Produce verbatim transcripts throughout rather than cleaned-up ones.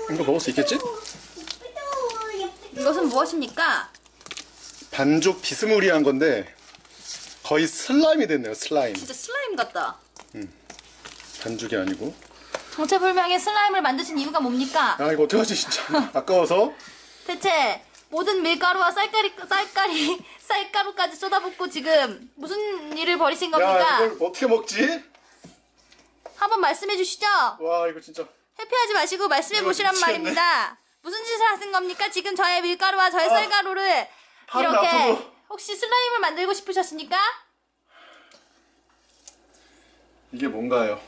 이거 먹을 수 있겠지? 이것은 무엇입니까? 반죽 비스무리한 건데 거의 슬라임이 됐네요. 슬라임. 진짜 슬라임 같다. 음. 반죽이 아니고. 정체불명의 슬라임을 만드신 이유가 뭡니까? 아 이거 어떡하지 진짜. 아까워서. 대체 모든 밀가루와 쌀가리, 쌀가리, 쌀가루까지 쏟아붓고 지금 무슨 일을 벌이신 겁니까? 야 이걸 어떻게 먹지? 한번 말씀해 주시죠. 와 이거 진짜. 회피하지 마시고 말씀해 보시란 미치겠네. 말입니다. 무슨 짓을 하신 겁니까? 지금 저의 밀가루와 저의 쌀가루를 팔은 이렇게 아프고. 혹시 슬라임을 만들고 싶으셨습니까? 이게 뭔가요?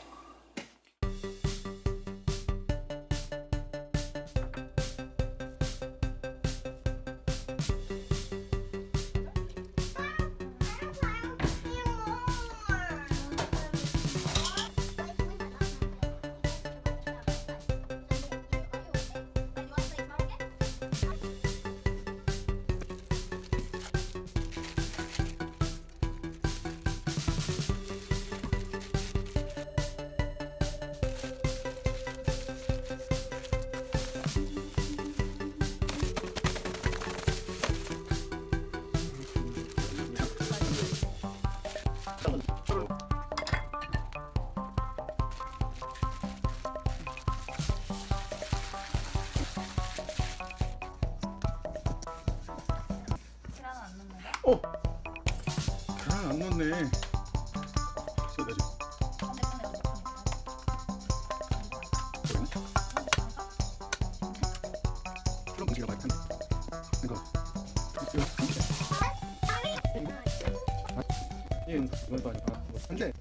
어! 계란 안 넣네. 쏟아지. 그럼 문제가 많이 한다. 이거. 이거. 안돼.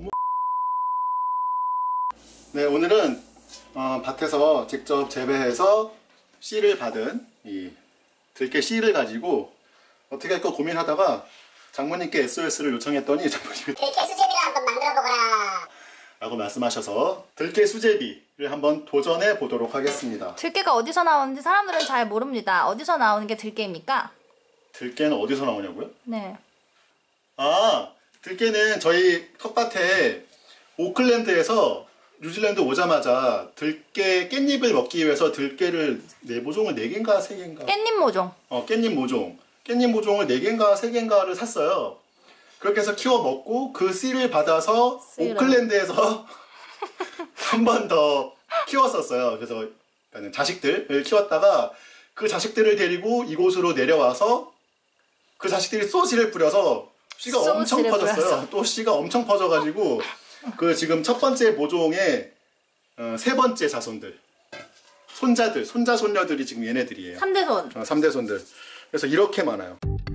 네, 오늘은 어, 밭에서 직접 재배해서 씨를 받은 이 들깨 씨를 가지고 어떻게 할까 고민하다가 장모님께 에스오에스를 요청했더니 장모님이 들깨 수제비를 한번 만들어보거라 라고 말씀하셔서 들깨 수제비를 한번 도전해 보도록 하겠습니다. 들깨가 어디서 나오는지 사람들은 잘 모릅니다. 어디서 나오는 게 들깨입니까? 들깨는 어디서 나오냐고요? 네. 아, 들깨는 저희 텃밭에 오클랜드에서 뉴질랜드 오자마자 들깨 깻잎을 먹기 위해서 들깨를 네 모종을 네 개인가 세 개인가 깻잎 모종. 어, 깻잎 모종 깻잎 모종을 네 개인가 세 개인가를 샀어요. 그렇게 해서 키워 먹고 그 씨를 받아서 씨를. 오클랜드에서 한 번 더 키웠었어요. 그래서 자식들을 키웠다가 그 자식들을 데리고 이곳으로 내려와서 그 자식들이 또 씨를 뿌려서 씨가 엄청 씨를 퍼졌어요. 뿌려서. 또 씨가 엄청 퍼져가지고 그 지금 첫 번째 모종의 어, 세 번째 자손들 손자들 손자 손녀들이 지금 얘네들이에요. 삼 대 손. 어, 삼 대 손들. 그래서 이렇게 많아요.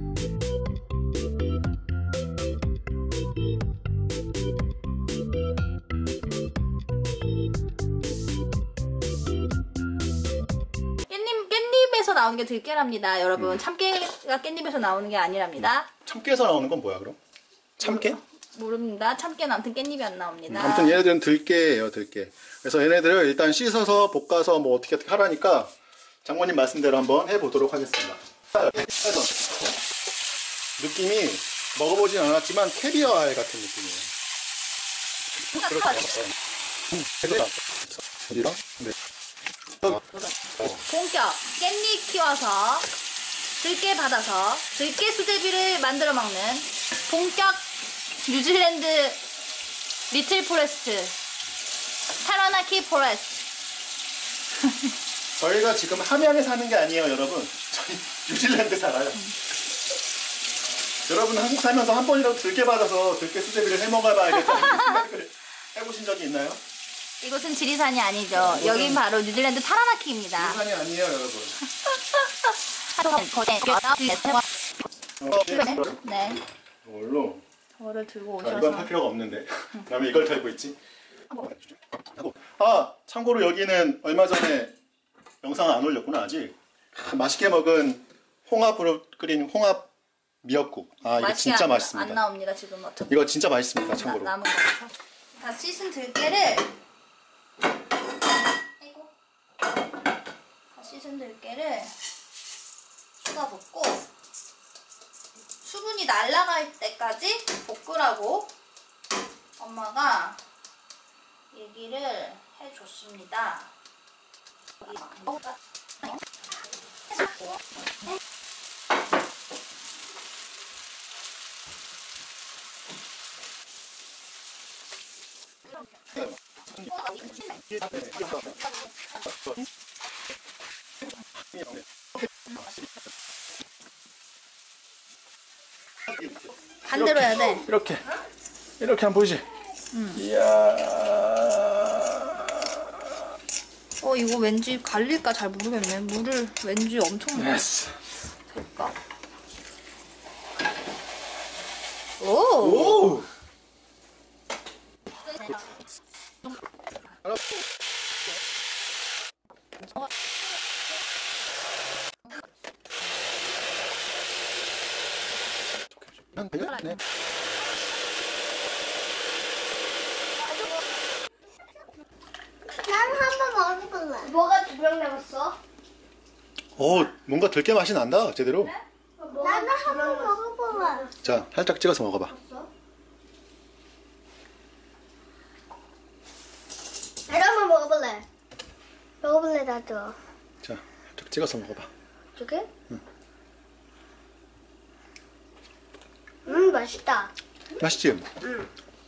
깻잎, 깻잎에서 나오는 게 들깨랍니다. 여러분, 참깨가 깻잎에서 나오는 게 아니랍니다. 참깨에서 나오는 건 뭐야 그럼? 참깨? 모릅니다. 참깨는 아무튼 깻잎이 안 나옵니다. 아무튼 얘네들은 들깨예요, 들깨. 그래서 얘네들을 일단 씻어서 볶아서 뭐 어떻게 어떻게 하라니까 장모님 말씀대로 한번 해보도록 하겠습니다. 느낌이 먹어보진 않았지만 캐비어 알 같은 느낌이에요. 그렇죠. 어디랑? 네. 본격 깻잎 키워서 들깨 받아서 들깨 수제비를 만들어 먹는 본격 뉴질랜드 리틀 포레스트 타라나키 포레스트. 저희가 지금 함양에 사는 게 아니에요, 여러분. 저희 뉴질랜드 살아요. 음. 여러분 한국 살면서 한 번이라도 들깨 받아서 들깨 수제비를 해 먹어봐야겠다는 생각을 해보신 적이 있나요? 이곳은 지리산이 아니죠. 네, 여긴 바로 뉴질랜드 타라나키입니다. 지리산이 아니에요, 여러분. 네. 이걸로 저를 들고 아, 이건 오셔서. 할 필요가 없는데. 그다음에 이걸 달고 있지. 아, 참고로 여기는 얼마 전에 영상을 안 올렸구나 아직. 맛있게 먹은 홍합으로 끓인 홍합 미역국. 아 이거 진짜 안, 맛있습니다. 안 나옵니다 지금 어차피. 이거 진짜 맛있습니다. 참고로. 나, 남은 거라서. 다 씻은 들깨를. 아이고. 다 씻은 들깨를 쏟아붓고 수분이 날아갈 때까지 볶으라고 엄마가 얘기를 해줬습니다. 반대로 해야 돼. 이렇게 이렇게 한번 보이지? 응. 이야. 어 이거 왠지 갈릴까 잘 모르겠네. 물을 왠지 엄청 넣어. 예스. 될까? 오. 오. 네. 나는 한번 먹어볼래. 뭐가 두 병 남았어? 오, 뭔가 들깨 맛이 난다. 제대로. 나는 한번 먹어볼래. 자, 살짝 찍어서 먹어봐. 나도 한번 먹어볼래. 먹어볼래 나도. 자, 살짝 찍어서 먹어봐. 저게? 응. 음 맛있다. 맛있지? 응.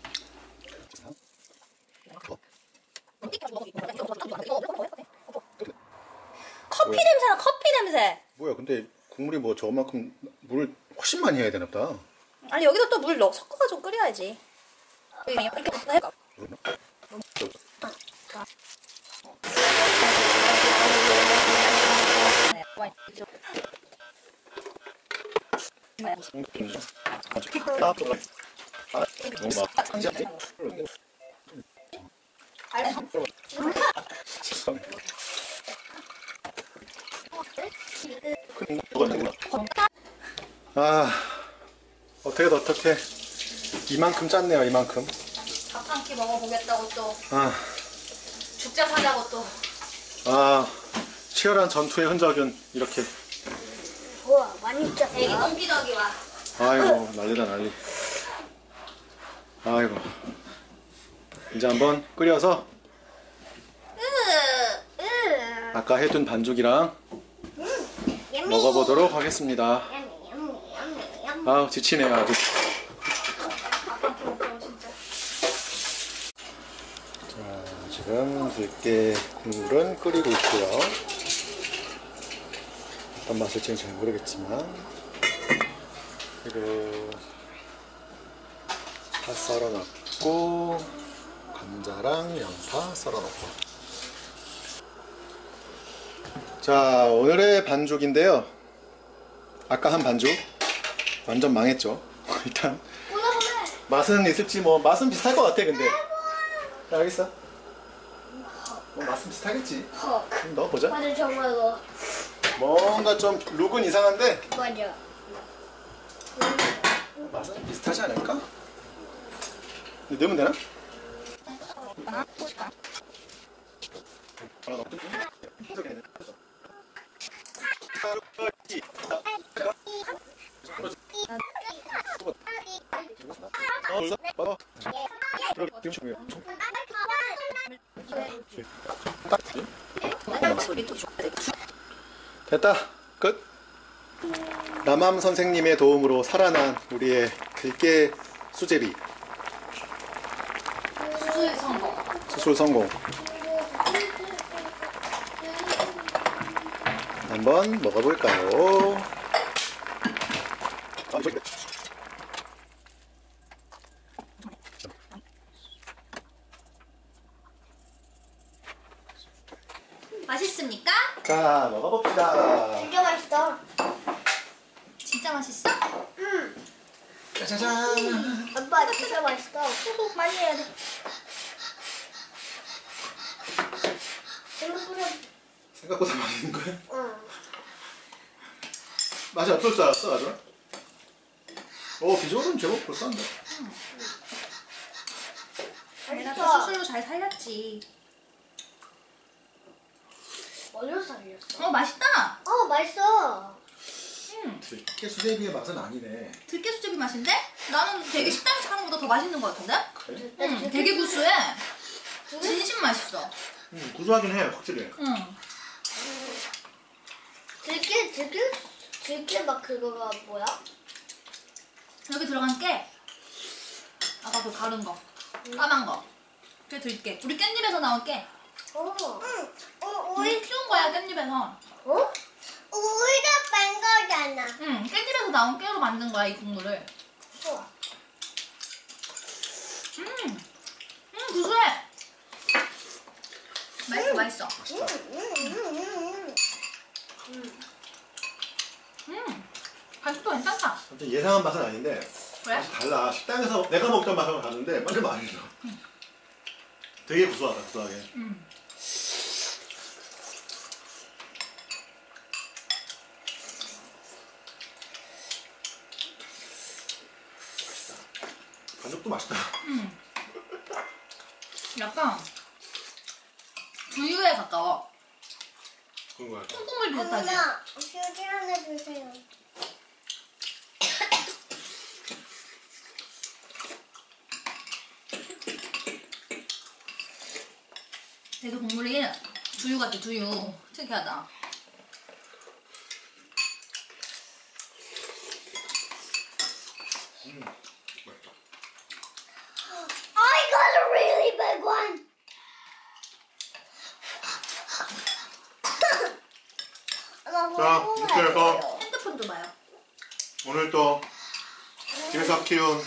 커피 냄새나 커피 냄새. 뭐야, 근데 국물이 뭐 저만큼 물을 훨씬 많이 해야 되나 보다. 아니 여기다 또 물 넣어 섞어가지고 끓여야지. 이렇게 할까? 아, 어떻게든 어떻게 이만큼 짰네요, 이만큼. 밥 한 끼 먹어보겠다고 또 아, 죽자 사자고 또. 아, 치열한 전투의 흔적은 이렇게. 우와 많이 짜. 애기 똥기덕이 와. 아이고, 난리다 난리. 아이고, 이제 한번 끓여서 으, 으. 아까 해둔 반죽이랑 먹어보도록 하겠습니다. 얌미 얌미 얌미 얌미. 아, 지치네요 아주. 자, 지금 들깨 국물은 끓이고 있고요. 어떤 맛일지는 잘 모르겠지만, 그리고 파 썰어 넣고 감자랑 양파 썰어 넣고. 자, 오늘의 반죽인데요. 아까 한 반죽 완전 망했죠. 일단 맛은 있을지 뭐 맛은 비슷할 것 같아. 근데 자, 여기 있어. 뭐 맛은 비슷하겠지. 그럼 넣어보자. 맞아 정말로. 뭔가 좀 룩은 이상한데 맞아. 맛은 비슷하지 않을까? 근데 넣으면 되나? 됐다. 끝. 남함 선생님의 도움으로 살아난 우리의 들깨 수제비 수술 성공. 수술 성공. 한번 먹어볼까요? 아, 저기. 맛있습니까? 자, 먹어봅시다. 진짜 맛있어. 진짜 맛있어? 응. 짜자잔. 아빠 진짜 맛있어. 꼭 많이 해야 돼. 생각보다. 생각보다 맛있는 거야? 응. 맛이 어떨 줄 알았어, 아주? 오, 비주얼은 제법 그럴싸한데. 내가 수술로 잘 살렸지. 뭘로 살렸어? 어 맛있다. 어 맛있어. 응. 들깨 수제비의 맛은 아니네. 들깨 수제비 맛인데? 나는 되게 식당에서 하는 것보다 더 맛있는 것 같은데? 그래? 응. 되게 구수해. 진심 맛있어. 음, 구수하긴 해, 확실히. 응. 들깨 들깨 들깨 막 그거가 뭐야? 여기 들어간 깨. 아까 그 가른 거. 까만 거. 그게 들깨. 우리 깻잎에서 나온 깨. 어. 응. 어, 우리 키운 거야, 깻잎에서. 어? 우리가 뺀 거잖아. 응, 깻잎에서 나온 깨로 만든 거야, 이 국물을. 우와. 음, 음, 구수해. 맛있어, 맛있어. 음, 음, 음, 음. 음, 맛있어, 괜찮다. 아무튼 예상한 맛은 아닌데 그래? 맛이 달라. 식당에서 내가 먹던 맛은 갔는데 완전 맛있어. 되게 구수하다, 구수하게. 음. 간장도 맛있다. 음. 약간 두유에 가까워. 그런 거 같아. 콩국물 비슷하지? 엄마, 휴지 하나 주세요. 되게 국물이 두유 같아, 두유. 특이하다. 음, 맛있다. I got a really big one. 자, 이렇게 해서 핸드폰 줘봐요. 오늘 또 집에서 키운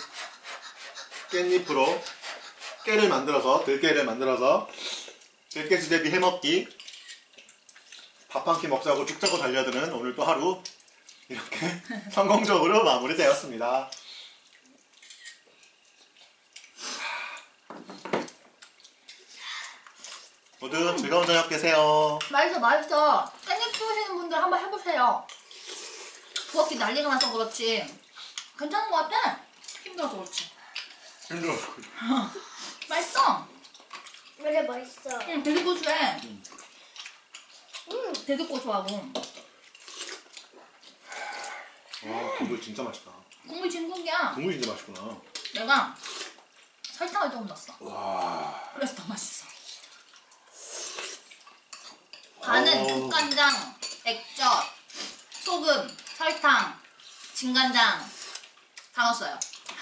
깻잎으로 깨를 만들어서 들깨를 만들어서 들깨 수제비 해먹기 밥 한 끼 먹자고 죽 잡고 달려드는 오늘 또 하루 이렇게 성공적으로 마무리되었습니다. 모두 즐거운 저녁 되세요. 맛있어, 맛있어. 깻잎 키우시는 분들 한번 해보세요. 부엌이 난리가 나서 그렇지. 괜찮은 것 같아. 힘들어서 그렇지. 힘들어. 맛있어. 그래 맛있어. 응, 되게 고소해. 음. 되게 고소하고. 와, 국물 진짜 맛있다. 국물 진국이야. 국물 진짜 맛있구나. 내가 설탕을 조금 넣었어. 와. 그래서 더 맛있어. 간은 어. 국간장, 액젓, 소금, 설탕, 진간장 다 넣었어요.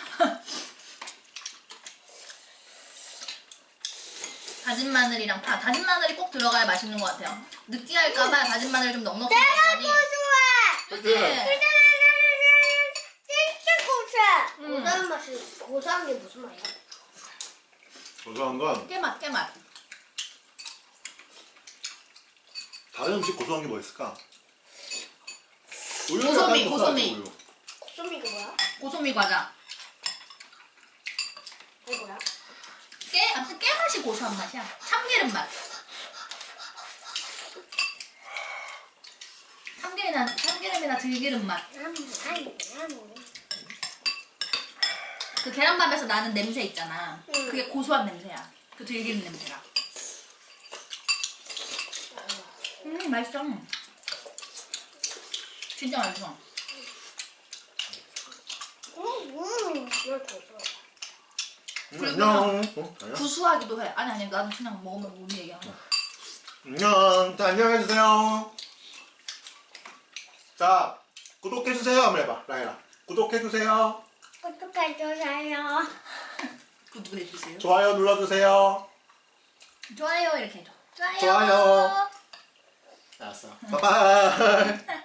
다진 마늘이랑 파. 다진 마늘이 꼭 들어가야 맛있는 것 같아요. 느끼할까봐 다진 마늘 좀 넉넉히 넣었더니. 고소해. 그치? 진짜 고소해. 음. 고소한 맛이 고소한 게 무슨 말이야? 고소한 건 깨맛, 깨맛. 다른 음식 고소한 게 뭐 있을까? 우유는 고소미, 약간 고소미. 고소하지, 우유. 고소미가 뭐야? 고소미 과자. 이게 뭐야? 깨, 아무튼 깨맛이 고소한 맛이야. 참기름 맛. 참기름이나, 참기름이나 들기름 맛. 음, 아니, 아니. 그 계란밥에서 나는 냄새 있잖아. 응. 그게 고소한 냄새야. 그 들기름 냄새가. 음, 맛있어. 진짜 맛있어. 음, 음, 왜 고소? 음, 그리고 안녕. 어? 아니야? 구수하기도 해. 아니, 아니, 나는 그냥 먹으면 우리 얘기하는 거야. 안녕. 자, 안녕해주세요. 자, 구독해주세요. 한번 해봐. 라이라. 구독해주세요. 어떡해 주세요? 구독해주세요. 좋아요 눌러주세요. 좋아요, 이렇게 해줘. 좋아요. 좋아요. 알았어. 바이바이.